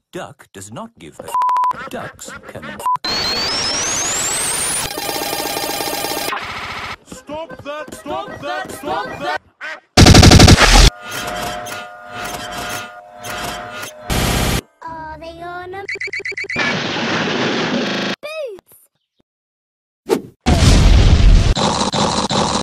duck does not give a ducks can. Stop that! Stop that! Stop that!